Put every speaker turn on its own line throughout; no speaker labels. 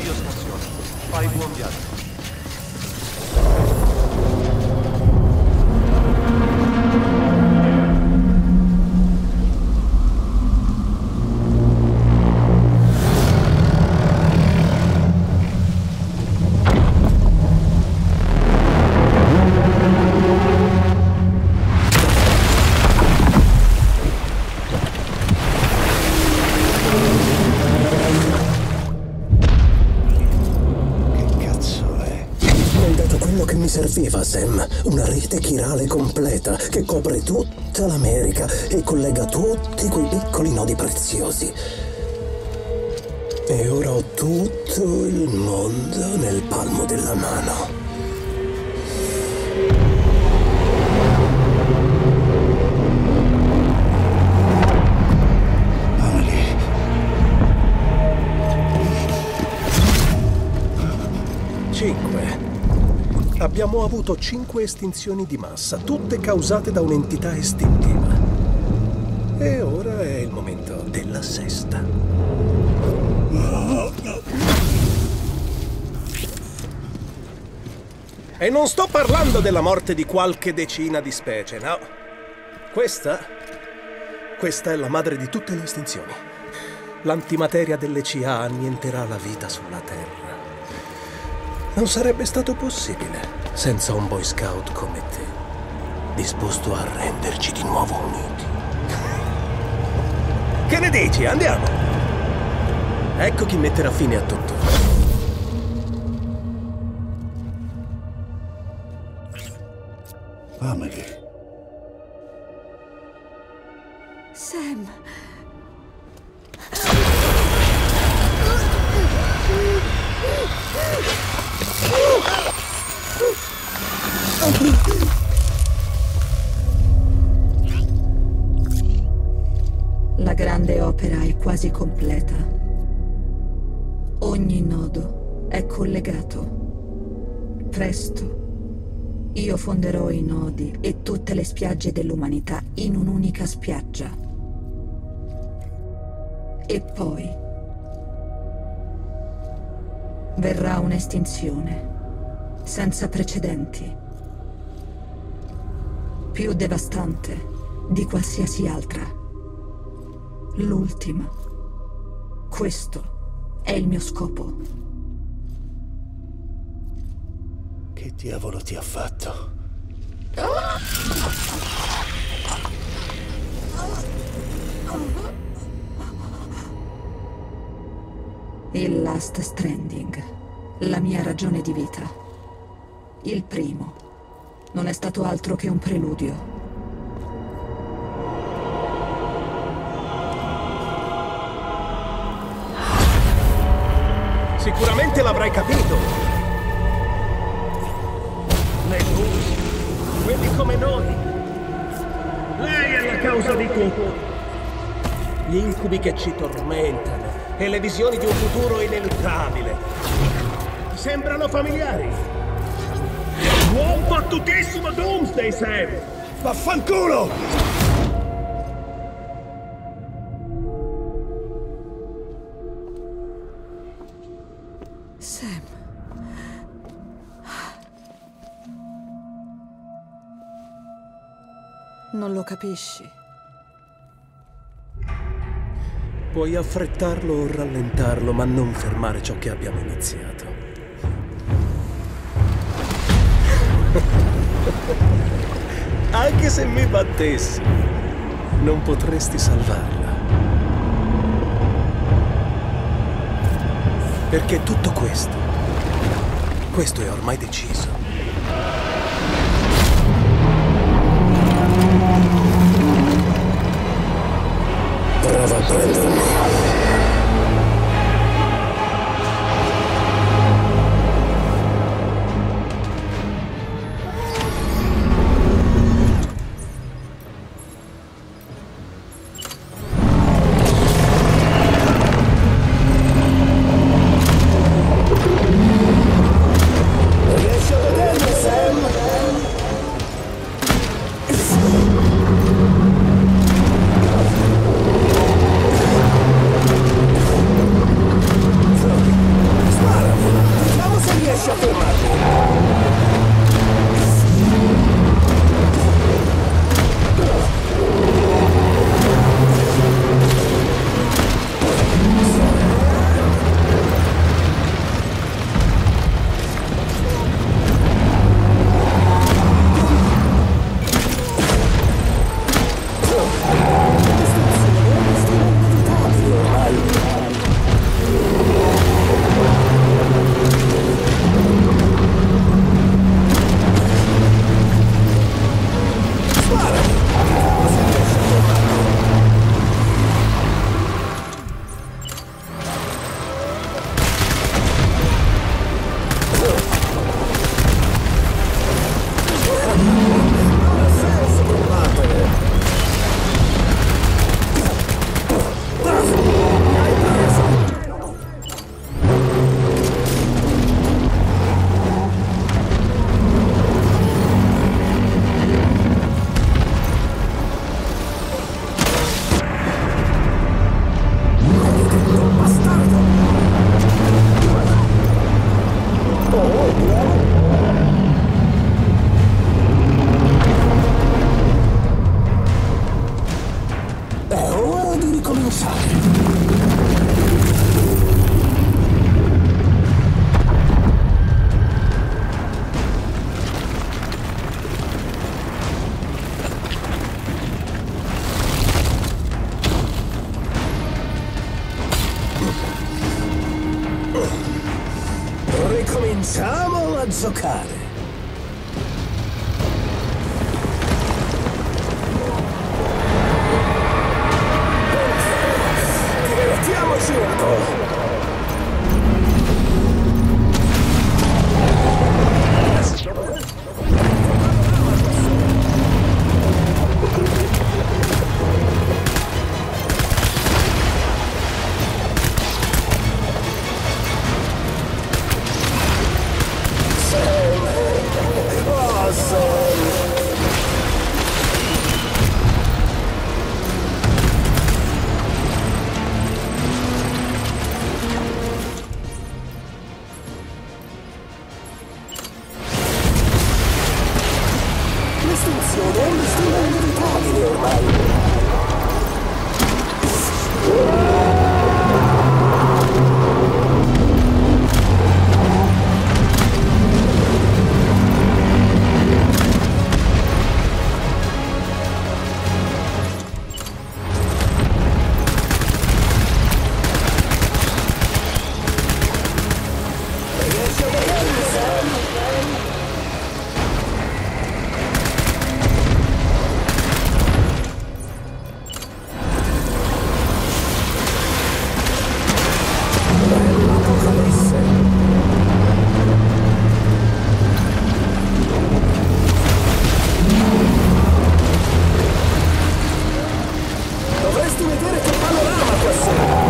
io staziono. Fai buon viaggio.
Serviva, Sam, una rete chirale completa che copre tutta l'America e collega tutti quei piccoli nodi preziosi. E ora ho tutto il mondo nel palmo della mano.
Abbiamo avuto 5 estinzioni di massa, tutte causate da un'entità estintiva. E ora è il momento della sesta. E non sto parlando della morte di qualche decina di specie, no. Questa è la madre di tutte le estinzioni. L'antimateria dell'ECA annienterà la vita sulla Terra. Non sarebbe stato possibile senza un Boy Scout come te, disposto a renderci di nuovo uniti. Che ne dici? Andiamo! Ecco chi metterà fine a tutto.
Amelie.
Sam. La grande opera è quasi completa. Ogni nodo è collegato. Presto io fonderò i nodi e tutte le spiagge dell'umanità in un'unica spiaggia. E poi verrà un'estinzione senza precedenti, più devastante di qualsiasi altra. L'ultima. Questo è il mio scopo.
Che diavolo ti ha fatto?
Il Last Stranding, la mia ragione di vita. Il primo non è stato altro che un preludio.
Sicuramente l'avrai capito. Le luci, quelli come noi. Lei è la causa di tutto. Gli incubi che ci tormentano e le visioni di un futuro ineluttabile. Sembrano familiari. Buon battutissimo Doomsday, Sam! Vaffanculo!
Sam. Non lo capisci.
Puoi affrettarlo o rallentarlo, ma non fermare ciò che abbiamo iniziato. Anche se mi battessi, non potresti salvarla. Perché tutto questo è ormai deciso.
Prova a prendermi. Ricominciamo a giocare. Divertiamoci un po'. L'estinzione è un destino inevitabile ormai. Dovresti vedere che panorama qua sopra!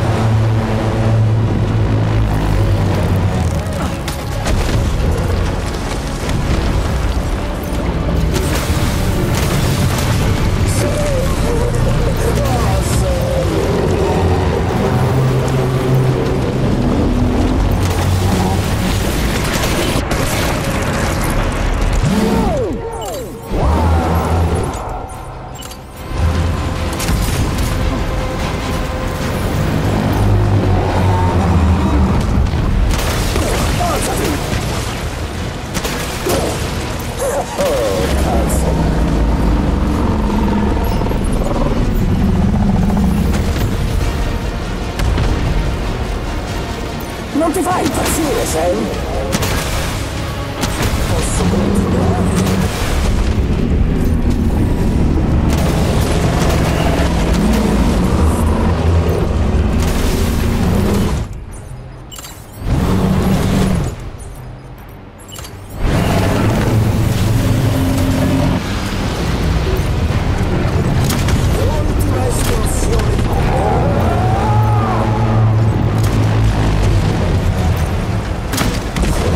Non ti fai impazzire, Sam? Posso continuare? Ultima estinzione di potere.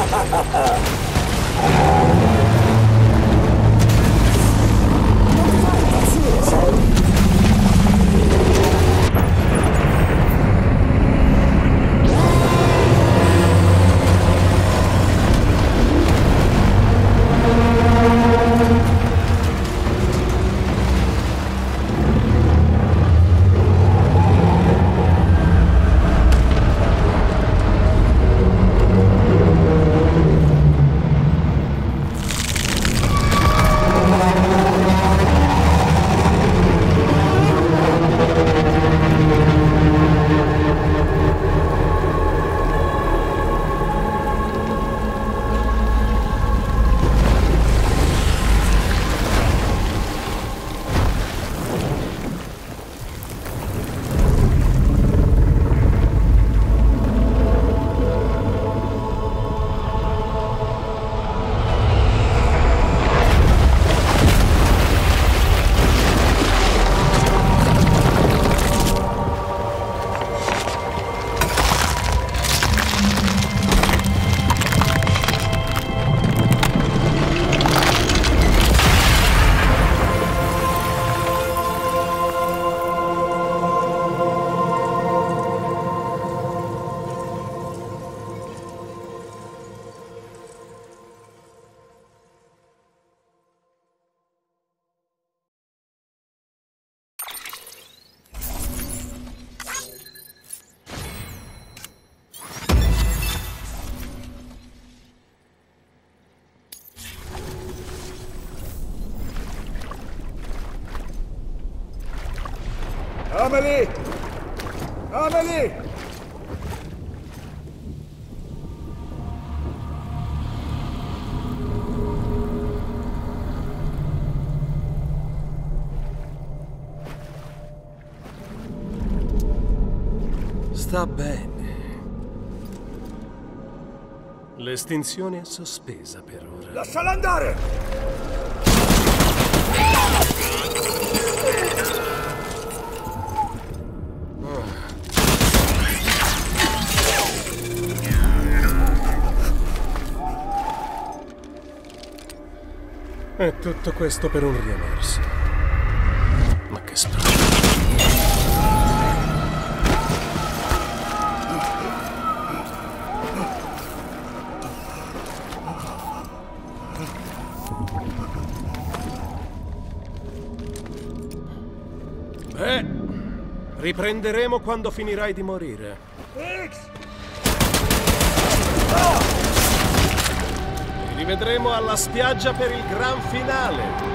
Amelie! Amelie!
Sta bene. L'estinzione è sospesa per ora.
Lasciala andare!
E tutto questo per un riemerso. Ma che strano. Beh, riprenderemo quando finirai di morire. Ci rivedremo alla spiaggia per il gran finale.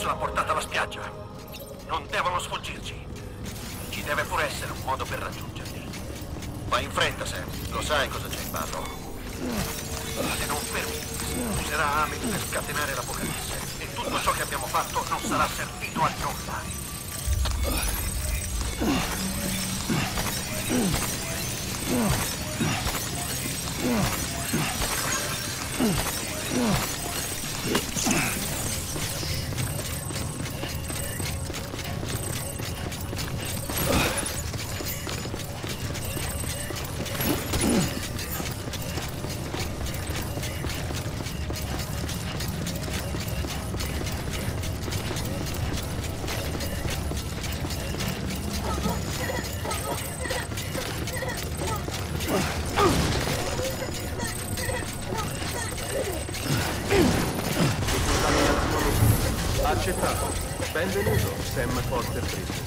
l'ha portata alla spiaggia. Non devono sfuggirci. Ci deve pure essere un modo per raggiungerli. Vai in fretta, Sam. Lo sai cosa c'è in ballo. Se non fermi, userà Amelie per scatenare l'apocalisse. E tutto ciò che abbiamo fatto non sarà servito a nulla.
Accettato. Benvenuto, Sam Porter Bridges.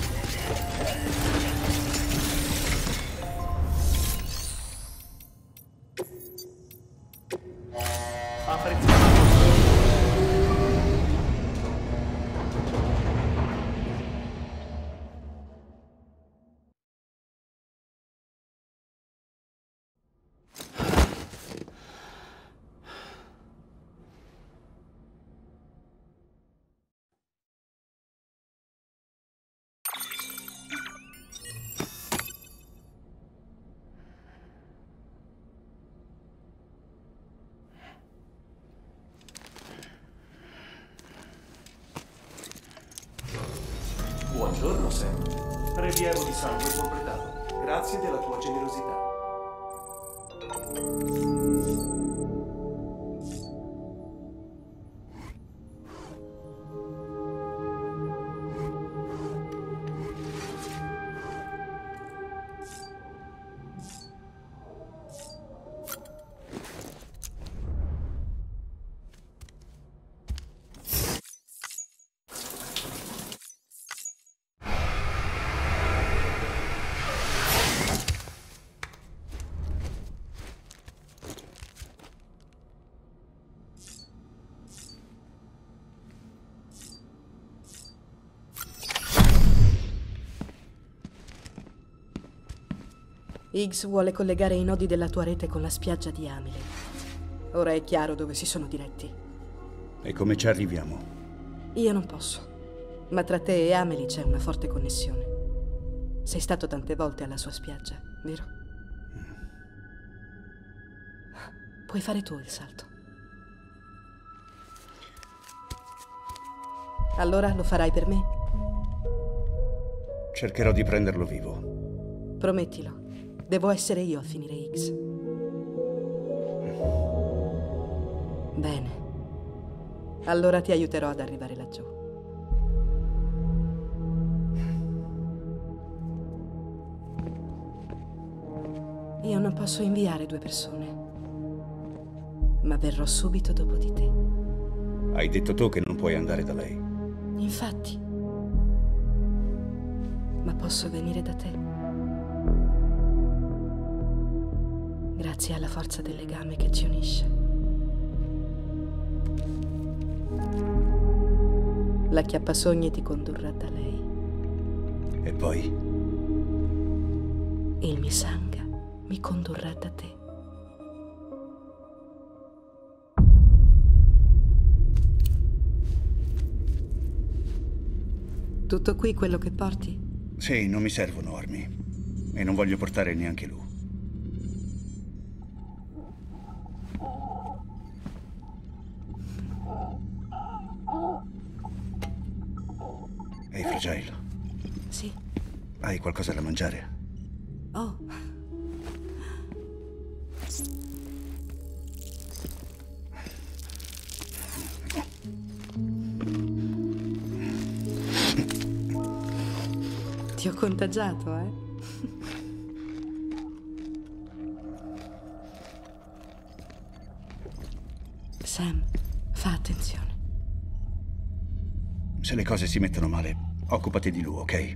Buongiorno, Sam. Prelievo di sangue completato. Grazie della tua generosità.
Higgs vuole collegare i nodi della tua rete con la spiaggia di Amelie. Ora è chiaro dove si sono diretti.
E come ci arriviamo?
Io non posso. Ma tra te e Amelie c'è una forte connessione. Sei stato tante volte alla sua spiaggia, vero? Puoi fare tu il salto. Allora lo farai per me?
Cercherò di prenderlo vivo.
Promettilo. Devo essere io a finire Higgs. Bene. Allora ti aiuterò ad arrivare laggiù. Io non posso inviare 2 persone, ma verrò subito dopo di te.
Hai detto tu che non puoi andare da lei.
Infatti. Ma posso venire da te. Grazie alla forza del legame che ci unisce. L'acchiappasogni ti condurrà da lei.
E poi?
Il Misanga mi condurrà da te. Tutto qui quello che porti?
Sì, non mi servono armi. E non voglio portare neanche lui. Ehi, Fragile.
Sì.
Hai qualcosa da mangiare?
Oh. Ti ho contagiato, eh? Sam, fa attenzione.
Se le cose si mettono male, occupati di lui, ok?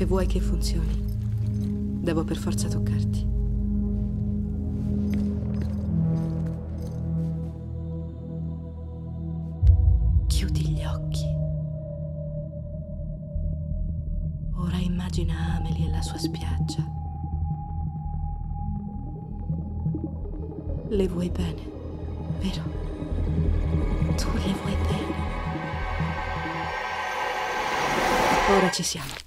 Se vuoi che funzioni, devo per forza toccarti. Chiudi gli occhi. Ora immagina Amelie e la sua spiaggia. Le vuoi bene, vero? Tu le vuoi bene. Ora ci siamo.